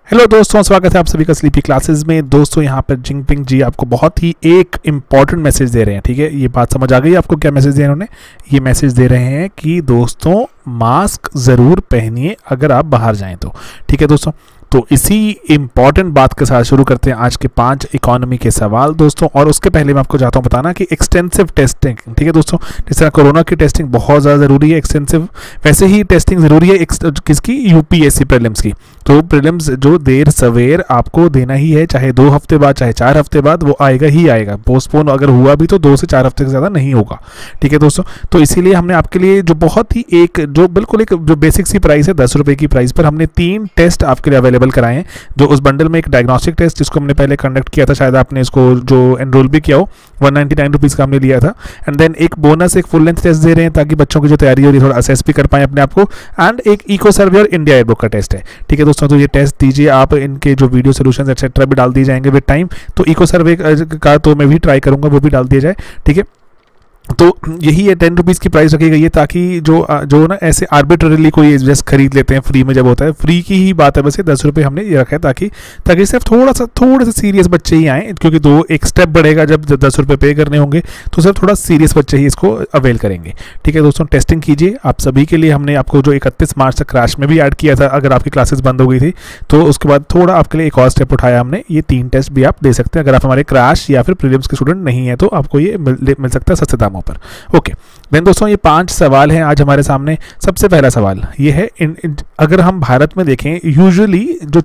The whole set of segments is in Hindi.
हेलो दोस्तों, स्वागत है आप सभी का स्लीपी क्लासेस में। दोस्तों यहाँ पर जिंगपिंग जी आपको बहुत ही एक इम्पॉर्टेंट मैसेज दे रहे हैं। ठीक है, ये बात समझ आ गई आपको क्या मैसेज दिया इन्होंने? ये मैसेज दे रहे हैं कि दोस्तों मास्क ज़रूर पहनिए अगर आप बाहर जाएं तो। ठीक है दोस्तों, तो इसी इम्पॉर्टेंट बात के साथ शुरू करते हैं आज के 5 इकोनॉमी के सवाल दोस्तों। और उसके पहले मैं आपको चाहता हूँ बताना कि एक्सटेंसिव टेस्टिंग, ठीक है दोस्तों, जिस तरह कोरोना की टेस्टिंग बहुत ज़्यादा ज़रूरी है, एक्सटेंसिव वैसे ही टेस्टिंग ज़रूरी है किसकी? यूपीएससी प्रीलिम्स की। तो प्रीलिम्स जो देर सवेर आपको देना ही है, चाहे 2 हफ्ते बाद चाहे 4 हफ्ते बाद, वो आएगा ही आएगा। पोस्टपोन अगर हुआ भी तो 2 से 4 हफ्ते से ज़्यादा नहीं होगा। ठीक है दोस्तों, तो इसीलिए हमने आपके लिए जो बहुत ही बिल्कुल एक जो बेसिक सी प्राइस है 10 रुपये की प्राइस पर हमने 3 टेस्ट आपके लिए अवेलेबल कराए हैं। जो उस बंडल में एक डायग्नोस्टिक टेस्ट जिसको हमने पहले कंडक्ट किया था, शायद आपने इसको जो एनरोल भी किया हो, 199 रुपीज़ का हमने लिया था। एंड देन एक बोनस एक फुल लेंथ टेस्ट दे रहे हैं ताकि बच्चों की जो तैयारी हो रही है थोड़ा असेस भी कर पाएं अपने आप को। एंड एक इको सर्वे और इंडिया एयरबुक का टेस्ट है। ठीक है दोस्तों, तो ये टेस्ट दीजिए आप। इनके जो वीडियो सोल्यूशन एक्सेट्रा भी डाल दिए जाएंगे विद टाइम। तो इको सर्वे का तो मैं भी ट्राई करूंगा, वो भी डाल दिया जाए। ठीक है, तो यही है 10 रुपीज़ की प्राइस रखी गई है ताकि जो ना ऐसे आर्बिट्ररीली कोई जस्ट खरीद लेते हैं फ्री में, जब होता है फ्री की ही बात है, बस ये 10 रुपये हमने ये रखा है ताकि सिर्फ थोड़ा सा सीरियस बच्चे ही आएँ, क्योंकि एक स्टेप बढ़ेगा जब 10 रुपये पे करने होंगे तो सिर्फ थोड़ा सीरियस बच्चे ही इसको अवेल करेंगे। ठीक है दोस्तों, टेस्टिंग कीजिए आप सभी के लिए। हमने आपको जो 31 मार्च तक क्रैश में भी ऐड किया था, अगर आपकी क्लासेस बंद हो गई थी तो उसके बाद थोड़ा आपके लिए एक और स्टेप उठाया हमने। ये 3 टेस्ट भी आप दे सकते हैं अगर आप हमारे क्रैश या फिर प्रीलिम्स के स्टूडेंट नहीं है, तो आपको ये मिल सकता है सस्ते दामों पर। ओके देन दोस्तों, ये 5 सवाल हैं आज हमारे सामने। सबसे पहला सवाल ये है, अगर हम भारत में देखें यूजुअली जो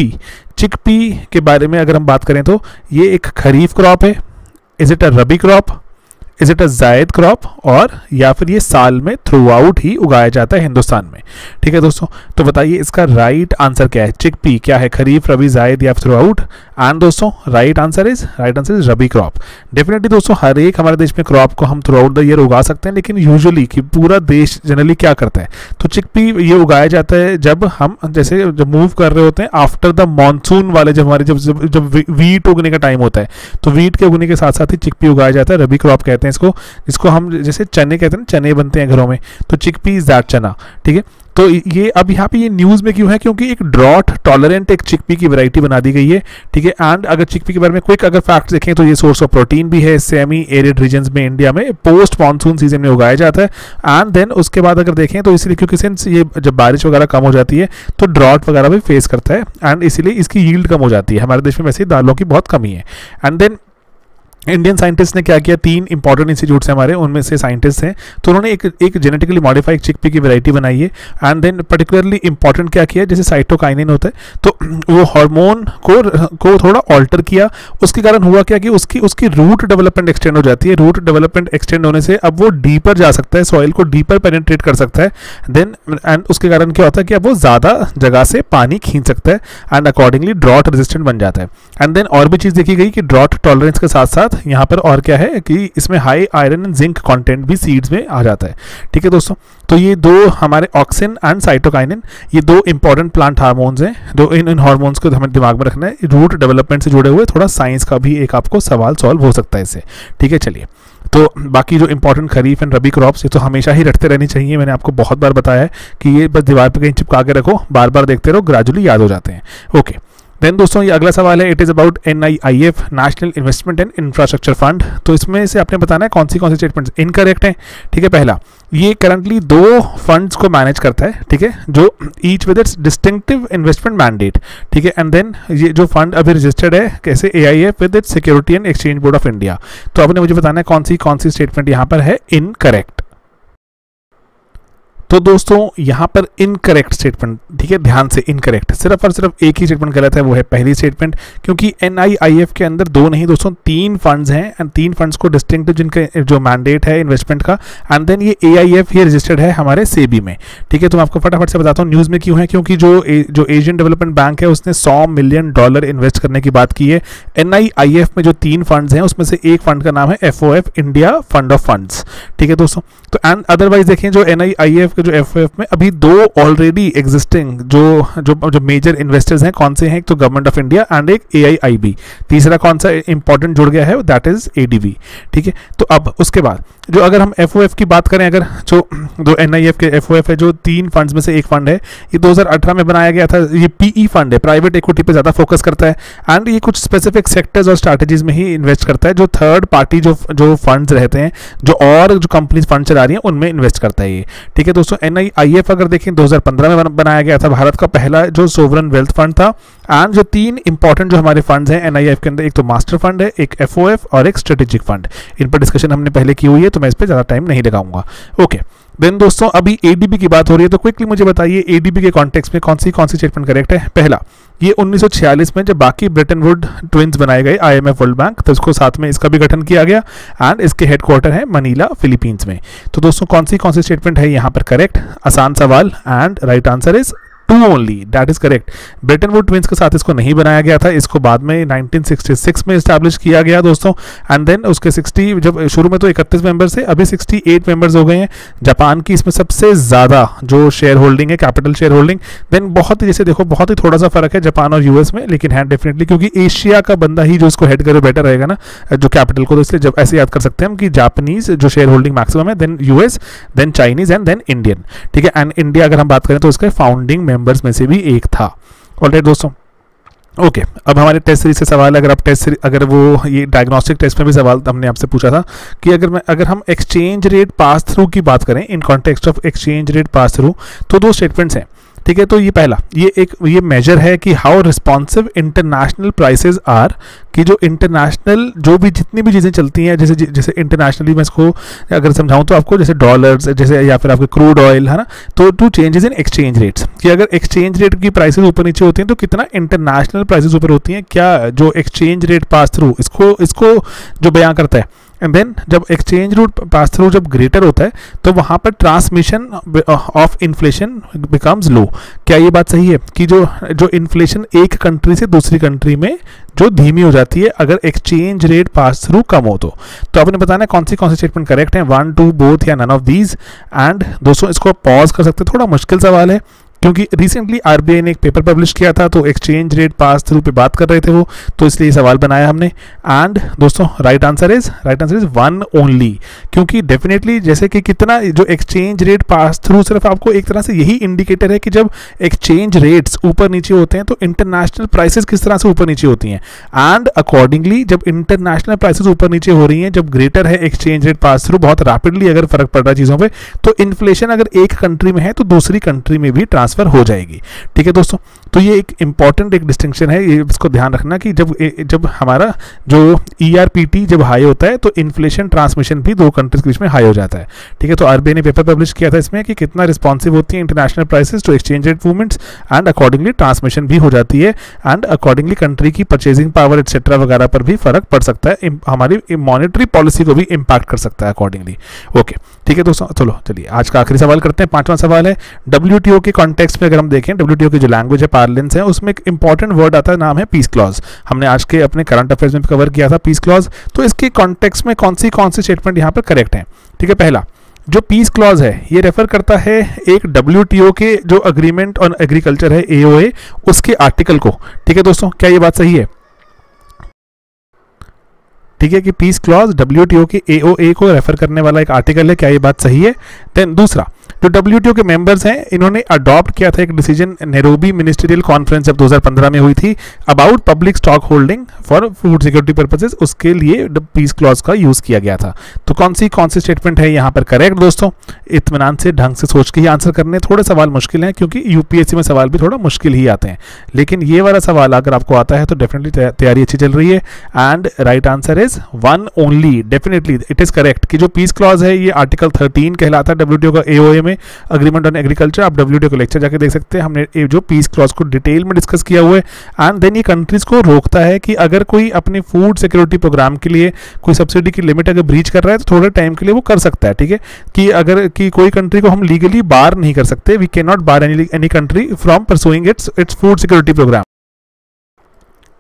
चिकपी के बारे में अगर हम बात करें तो ये एक खरीफ क्रॉप है। Is it a rabi crop, is it a zaid crop, और या फिर ये साल में थ्रू आउट ही उगाया जाता है हिंदुस्तान में? ठीक है दोस्तों, तो बताइए इसका राइट आंसर क्या है? चिकपी क्या है? खरीफ, रबी, जायद या थ्रू आउट? एंड दोस्तों right answer is rabi crop. Definitely दोस्तों हर एक हमारे देश में क्रॉप को हम थ्रू आउट द ईयर उगा सकते हैं, लेकिन यूजुअली कि पूरा देश जनरली क्या करता है, तो चिकपी ये उगाया जाता है जब हम जब मूव कर रहे होते हैं आफ्टर द मानसून वाले, जब हमारे जब वीट उगने का टाइम होता है, तो वीट के उगने के साथ साथ ही चिकपी उगाया जाता है। रबी क्रॉप कहते हैं इसको, जिसको हम जैसे चने कहते हैं ना, चने बनते हैं घरों में, तो चिकपी इज दैट चना। ठीक है, तो ये अब यहाँ पे ये न्यूज़ में क्यों है? क्योंकि एक ड्रॉट टॉलरेंट एक चिकपी की वैरायटी बना दी गई है। ठीक है, एंड अगर चिकपी के बारे में क्विक अगर फैक्ट देखें तो ये सोर्स ऑफ प्रोटीन भी है। सेमी एरिड रीजन्स में इंडिया में पोस्ट मानसून सीजन में उगाया जाता है। एंड देन उसके बाद अगर देखें तो इसलिए क्योंकि सिंस ये जब बारिश वगैरह कम हो जाती है तो ड्रॉट वगैरह भी फेस करता है, एंड इसीलिए इसकी यील्ड कम हो जाती है। हमारे देश में वैसे ही दालों की बहुत कमी है। एंड देन इंडियन साइंटिस्ट ने क्या किया, 3 इंपॉर्टेंट इंस्टीट्यूट्स हैं हमारे, उनमें से साइंटिस्ट हैं, तो उन्होंने एक जेनेटिकली मॉडिफाइड चिकपी की वैरायटी बनाई है। एंड देन पर्टिकुलरली इंपॉर्टेंट क्या किया, जैसे साइटोकाइनिन होता है तो वो हार्मोन को थोड़ा ऑल्टर किया। उसके कारण हुआ क्या कि उसकी रूट डेवलपमेंट एक्सटेंड हो जाती है। रूट डेवलपमेंट एक्सटेंड होने से अब वो डीपर जा सकता है, सॉइल को डीपर पेनिट्रेट कर सकता है। देन एंड उसके कारण क्या होता है कि अब वो ज़्यादा जगह से पानी खींच सकता है, एंड अकॉर्डिंगली ड्रॉट रेजिस्टेंट बन जाता है। एंड देन और भी चीज़ देखी गई कि ड्रॉट टॉलरेंस के साथ साथ यहाँ पर और क्या है कि इसमें high iron and zinc content भी सीड्स में आ जाता है। ठीक है दोस्तों, तो ये 2 हमारे ऑक्सिन एंड साइटोकाइनिन, ये 2 इंपॉर्टेंट प्लांट हार्मोन्स हैं। जो इन हार्मोन्स को हमें दिमाग में रखना है। रूट डेवलपमेंट से जुड़े हुए थोड़ा साइंस का भी एक आपको सवाल सॉल्व हो सकता है इससे। ठीक है, चलिए, तो बाकी जो important kharif and rabi crops ये तो हमेशा ही रटते रहनी चाहिए। मैंने आपको बहुत बार बताया है कि ये बस दीवार पर कहीं चिपका के रखो, बार बार देखते रहो, ग्रेजुअली याद हो जाते हैं। ओके देन दोस्तों, ये अगला सवाल है, it is about NIIF national investment and infrastructure fund. तो इसमें से आपने बताना है कौन सी स्टेटमेंट्स इनकरेक्ट हैं। ठीक है, पहला, ये करंटली 2 फंड्स को मैनेज करता है। ठीक है, जो each with its distinctive investment mandate. ठीक है, एंड देन ये जो फंड अभी रजिस्टर्ड है कैसे, AIF with its security and exchange board of India. तो आपने मुझे बताना है कौन सी स्टेटमेंट यहाँ पर है इनकरेक्ट। तो दोस्तों यहाँ पर इनकरेक्ट स्टेटमेंट, ठीक है, ध्यान से इनकरेक्ट, सिर्फ और सिर्फ एक ही स्टेटमेंट गलत है, वो है पहली स्टेटमेंट। क्योंकि NIIF के अंदर 2 नहीं दोस्तों 3 फंड्स हैं, एंड 3 फंड्स को डिस्टिंक्टिव जिनका जो मैंडेट है इन्वेस्टमेंट का। एंड देन ये AIF ये रजिस्टर्ड है हमारे सेबी में। ठीक है, तो मैं आपको फटाफट से बताता हूँ न्यूज़ में क्यों है। क्योंकि जो एशियन डेवलपमेंट बैंक है उसने $100 मिलियन इन्वेस्ट करने की बात की है। NIIF में जो 3 फंड्स हैं उसमें से एक फंड का नाम है FOF, India fund of funds. ठीक है दोस्तों, तो एंड अदरवाइज देखें जो NIIF के जो FOF में अभी 2 ऑलरेडी एग्जिस्टिंग जो मेजर इन्वेस्टर्स हैं, कौन से हैं? एक तो गवर्नमेंट ऑफ इंडिया एंड एक AIIB। तीसरा कौन सा इंपॉर्टेंट जुड़ गया है, दैट इज ADB। ठीक है, तो अब उसके बाद जो अगर हम एफओएफ की बात करें, अगर जो एनआईएफ के एफओएफ है, जो 3 फंड्स में से एक फंड है, ये 2018 में बनाया गया था। ये पीई फंड है, प्राइवेट इक्विटी पे ज़्यादा फोकस करता है एंड ये कुछ स्पेसिफिक सेक्टर्स और स्ट्रैटेजीज में ही इन्वेस्ट करता है। जो थर्ड पार्टी जो फंड्स रहते हैं, जो कंपनीज फंड चला रही हैं, उनमें इन्वेस्ट करता है ये। ठीक है दोस्तों, एनआईएफ अगर देखें 2015 में बनाया गया था, भारत का पहला जो सोवरन वेल्थ फंड था। एंड जो 3 इंपॉर्टेंट जो हमारे फंड्स हैं एनआईएफ के अंदर, एक तो मास्टर फंड है, एक एफओएफ और एक स्ट्रेटेजिक फंड। इन पर डिस्कशन हमने पहले की हुई है, तो मैं इस पर ज़्यादा टाइम नहीं लगाऊंगा। ओके, देन दोस्तों अभी एडीबी की बात हो रही है, तो क्विकली मुझे बताइए एडीबी के कॉन्टेक्स्ट में कौन सी स्टेटमेंट करेक्ट है। पहला, ये 1946 में जब बाकी ब्रिटेन वुड ट्विंस बनाए गए, आईएमएफ वर्ल्ड बैंक, तो इसको साथ में इसका भी गठन किया गया एंड इसके हेडक्वार्टर है मनीला, फिलीपींस में। तो दोस्तों कौन सी स्टेटमेंट है यहाँ पर करेक्ट? आसान सवाल and right answer is 2 only, that is correct. Bretton Woods twins के साथ इसको नहीं बनाया गया था, इसको बाद में 1966 में इस्टेब्लिश किया गया दोस्तों। एंड देन उसके 60, जब शुरू में तो 31 मेंबर्स थे, अभी 68 मेंबर्स हो गए हैं। जापान की इसमें सबसे ज़्यादा जो शेयर होल्डिंग है, कैपिटल शेयर होल्डिंग। देन बहुत ही, जैसे देखो बहुत ही थोड़ा सा फर्क है जापान और यूएस में, लेकिन है डेफिनेटली, क्योंकि एशिया का बंदा ही जो इसको हेड करे बेटर रहेगा ना, जो कैपिटल को। तो इसलिए जब ऐसे याद कर सकते हैं हम कि जापानीज जो शेयर होल्डिंग मैक्सिमम है, then US, then Chinese and then Indian. ठीक है, एंड इंडिया अगर हम बात करें तो इसके फाउंडिंग मेंबर्स में से भी एक था। ऑलराइट दोस्तों, ओके, अब हमारे टेस्ट सीरीज से सवाल है। अगर आप अगर वो ये डायग्नोस्टिक टेस्ट में भी सवाल हमने आपसे पूछा था कि अगर हम एक्सचेंज रेट पास थ्रू की बात करें, in context of exchange rate pass through, तो 2 स्टेटमेंट्स हैं। ठीक है, तो ये पहला, ये मेजर है कि how responsive international prices are, कि जो इंटरनेशनल जो भी जितनी भी चीज़ें चलती हैं, जैसे इंटरनेशनली मैं इसको अगर समझाऊं तो आपको, जैसे डॉलर्स, जैसे या फिर आपके क्रूड ऑयल है ना, तो 2 चेंजेस इन एक्सचेंज रेट्स, कि अगर एक्सचेंज रेट की प्राइसेस ऊपर नीचे होती हैं तो कितना इंटरनेशनल प्राइसेस ऊपर होती हैं, क्या जो एक्सचेंज रेट पास थ्रू इसको जो बयां करता है। एंड देन जब एक्सचेंज रेट पास थ्रू जब ग्रेटर होता है तो वहाँ पर transmission of inflation becomes low. क्या ये बात सही है कि जो इन्फ्लेशन एक कंट्री से दूसरी कंट्री में जो धीमी हो जाती है अगर एक्सचेंज रेट पास थ्रू कम हो तो आपने बताना है कौन सी स्टेटमेंट करेक्ट है, 1, 2, बोथ या नन ऑफ दीज। एंड दोस्तों इसको पॉज कर सकते हैं, थोड़ा मुश्किल सवाल है क्योंकि रिसेंटली आरबीआई ने एक पेपर पब्लिश किया था, तो एक्सचेंज रेट पास थ्रू पे बात कर रहे थे वो, तो इसलिए सवाल बनाया हमने। एंड दोस्तों राइट आंसर इज 1 ओनली, क्योंकि डेफिनेटली जैसे कि कितना जो एक्सचेंज रेट पास थ्रू सिर्फ आपको एक तरह से यही इंडिकेटर है कि जब एक्सचेंज रेट्स ऊपर नीचे होते हैं तो इंटरनेशनल प्राइसेस किस तरह से ऊपर नीचे होती हैं। एंड अकॉर्डिंगली जब इंटरनेशनल प्राइसेस ऊपर नीचे हो रही हैं, जब ग्रेटर है एक्सचेंज रेट पास थ्रू, बहुत रैपिडली अगर फर्क पड़ रहा है चीज़ों पर, तो इन्फ्लेशन अगर एक कंट्री में है तो दूसरी कंट्री में भी ट्रांसफर हो जाएगी। ठीक है दोस्तों, तो ये एक इंपॉर्टेंट एक डिस्टिंक्शन है, ये इसको ध्यान रखना कि जब हमारा जो ERPT जब हाई होता है तो इन्फ्लेशन ट्रांसमिशन भी 2 कंट्रीज के बीच में हाई हो जाता है। ठीक है, तो आरबीआई ने पेपर पब्लिश किया था इसमें कि कितना रिस्पॉन्सिव होती है international prices to exchange rate movements, and accordingly transmission भी हो जाती है, एंड अकॉर्डिंगली कंट्री की परचेजिंग पावर एक्सेट्रा वगैरह पर भी फर्क पड़ सकता है, हमारी मॉनेटरी पॉलिसी को भी इम्पैक्ट कर सकता है अकॉर्डिंगली। ओके, ठीक है दोस्तों, चलिए आज का आखिरी सवाल करते हैं। 5वां सवाल है WTO के कॉन्टेक्स्ट में अगर हम देखें, WTO की जो लैंग्वेज है, पार्लेंस है, उसमें एक इंपॉर्टेंट वर्ड आता है, नाम है पीस क्लॉज। हमने आज के अपने करंट अफेयर्स में कवर किया था पीस क्लॉज, तो इसके कॉन्टेक्स्ट में कौन सी स्टेटमेंट यहाँ पर करेक्ट है। ठीक है, पहला जो पीस क्लॉज है ये रेफर करता है एक WTO के जो अग्रीमेंट ऑन एग्रीकल्चर है, AOA, उसके आर्टिकल को। ठीक है दोस्तों, क्या ये बात सही है? ठीक है कि पीस क्लॉज WTO के AOA को रेफर करने वाला एक आर्टिकल है, क्या ये बात सही है? देन दूसरा, जो WTO के मेंबर्स हैं इन्होंने अडॉप्ट किया था एक डिसीजन नैरोबी मिनिस्ट्रियल कॉन्फ्रेंस जब 2015 में हुई थी about public stock holding for food security purposes, उसके लिए पीस क्लॉज का यूज किया गया था। तो कौन सी स्टेटमेंट है यहाँ पर करेक्ट दोस्तों? इत्मीनान से ढंग से सोच के ही आंसर करने, थोड़े सवाल मुश्किल हैं क्योंकि UPSC में सवाल भी थोड़ा मुश्किल ही आते हैं, लेकिन ये वाला सवाल अगर आपको आता है तो डेफिनेटली तैयारी अच्छी चल रही है। And right answer is 1 only, definitely it is correct कि जो पीस क्लॉज है ये आर्टिकल 13 कहलाता है WTO का AOA में, अग्रीमेंट ऑन एग्रीकल्चर। आप WTO को लेक्चर जाके देख सकते हैं, हमने जो पीस क्लॉज को डिटेल में डिस्कस किया हुआ है। एंड देन ये कंट्रीज को रोकता है कि अगर कोई अपने फूड सिक्योरिटी प्रोग्राम के लिए कोई सब्सिडी की लिमिट अगर ब्रीच कर रहा है तो थोड़े टाइम के लिए वो कर सकता है। ठीक है, कि अगर कि कोई कंट्री को हम लीगली बार नहीं कर सकते, we can not bar any country from pursuing its food security programme.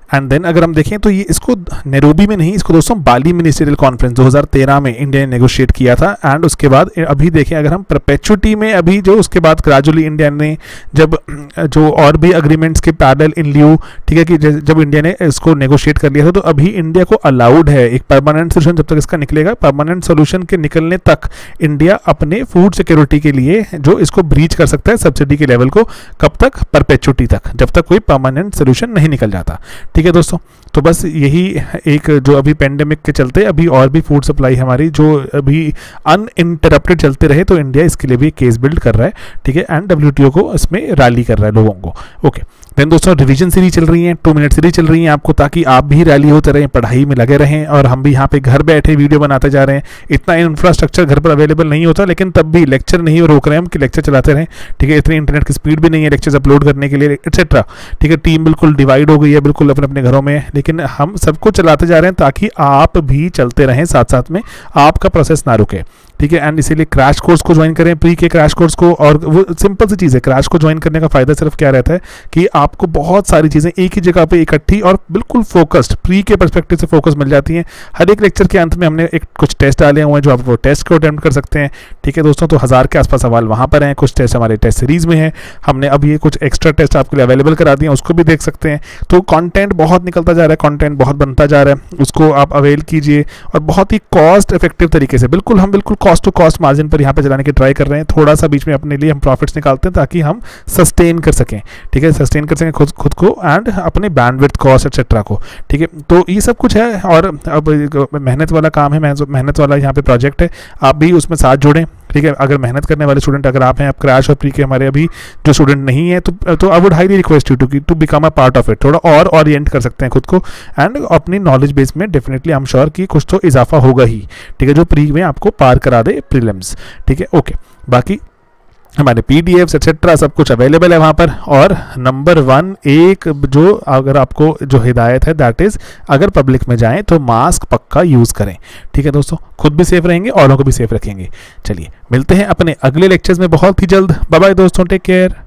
And then अगर हम देखें तो ये इसको नैरोबी में नहीं, इसको दोस्तों बाली मिनिस्ट्रियल कॉन्फ्रेंस 2013 में इंडिया ने नेगोशिएट किया था। एंड उसके बाद अभी देखें अगर हम परपेचुटी में अभी जो उसके बाद ग्रेजुअली इंडिया ने जब जो और भी अग्रीमेंट्स के पैरेलल इन ल्यू, ठीक है, कि जब इंडिया ने इसको नेगोशिएट कर लिया था, तो अभी इंडिया को अलाउड है एक परमानेंट सोल्यूशन, जब तक इसका निकलेगा परमानेंट सोल्यूशन के निकलने तक इंडिया अपने फूड सिक्योरिटी के लिए जो इसको ब्रीच कर सकता है सब्सिडी के लेवल को, कब तक, परपेचुटी तक, जब तक कोई परमानेंट सोल्यूशन नहीं निकल जाता। ठीक है दोस्तों, तो बस यही एक जो अभी पेंडेमिक के चलते अभी और भी फूड सप्लाई हमारी जो अभी अनइंटरप्टेड चलते रहे, तो इंडिया इसके लिए भी केस बिल्ड कर रहा है। ठीक है, एंड WTO को इसमें रैली कर रहा है लोगों को। ओके, देन दोस्तों रिवीजन सीरीज चल रही है, 2 मिनट सीरीज चल रही है आपको, ताकि आप भी रैली होते रहें, पढ़ाई में लगे रहें, और हम भी यहाँ पे घर बैठे वीडियो बनाते जा रहे हैं। इतना इंफ्रास्ट्रक्चर घर पर अवेलेबल नहीं होता, लेकिन तब भी लेक्चर नहीं रोक रहे हैं हम कि लेक्चर चलाते रहें। ठीक है, इतनी इंटरनेट की स्पीड भी नहीं है लेक्चर्स अपलोड करने के लिए, एक्सेट्रा। ठीक है, टीम बिल्कुल डिवाइड हो गई है, बिल्कुल अपने अपने घरों में, लेकिन हम सबको चलाते जा रहे हैं ताकि आप भी चलते रहें साथ साथ में, आपका प्रोसेस ना रुके। ठीक है, एंड इसीलिए क्रैश कोर्स को ज्वाइन करें, प्री के क्रैश कोर्स को। और वो सिंपल सी चीज़ है, क्रैश को ज्वाइन करने का फायदा सिर्फ क्या रहता है कि आपको बहुत सारी चीज़ें एक ही जगह पे इकट्ठी और बिल्कुल फोकस्ड, प्री के पर्सपेक्टिव से फोकस मिल जाती हैं। हर एक लेक्चर के अंत में हमने एक कुछ टेस्ट डाले हुए हैं जो आप वो टेस्ट को अटेम्प्ट कर सकते हैं। ठीक है दोस्तों, तो 1000 के आसपास सवाल वहाँ पर हैं, कुछ टेस्ट हमारे टेस्ट सीरीज में है, हमने अब ये कुछ एक्स्ट्रा टेस्ट आपके लिए अवेलेबल करा दिए, उसको भी देख सकते हैं। तो कंटेंट बहुत निकलता जा रहा है, कंटेंट बहुत बनता जा रहा है, उसको आप अवेल कीजिए, और बहुत ही कॉस्ट इफेक्टिव तरीके से, बिल्कुल हम बिल्कुल कॉस्ट टू कॉस्ट मार्जिन पर यहाँ पे चलाने की ट्राई कर रहे हैं। थोड़ा सा बीच में अपने लिए हम प्रॉफिट्स निकालते हैं ताकि हम सस्टेन कर सकें। ठीक है, सस्टेन कर सकें खुद को एंड अपने बैंडविड्थ कॉस्ट एक्सेट्रा को। ठीक है, तो ये सब कुछ है, और अब मेहनत वाला काम है, मेहनत वाला यहाँ पे प्रोजेक्ट है, आप भी उसमें साथ जुड़ें। ठीक है, अगर मेहनत करने वाले स्टूडेंट अगर आप हैं, आप क्रैश और प्री के हमारे अभी जो स्टूडेंट नहीं है, तो I would highly request you to become a part of it. थोड़ा और ओरिएंट कर सकते हैं खुद को, एंड अपनी नॉलेज बेस में डेफिनेटली आई एम श्योर कि कुछ तो इजाफा होगा ही। ठीक है, जो प्री में आपको पार करा दे प्रीलिम्स। ठीक है, ओके, बाकी हमारे PDFs एक्सेट्रा सब कुछ अवेलेबल है वहाँ पर। और नंबर 1 एक जो अगर आपको जो हिदायत है दैट इज़, अगर पब्लिक में जाएं तो मास्क पक्का यूज़ करें। ठीक है दोस्तों, खुद भी सेफ रहेंगे, औरों को भी सेफ रखेंगे। चलिए मिलते हैं अपने अगले लेक्चर्स में बहुत ही जल्द। बाय बाय दोस्तों, टेक केयर।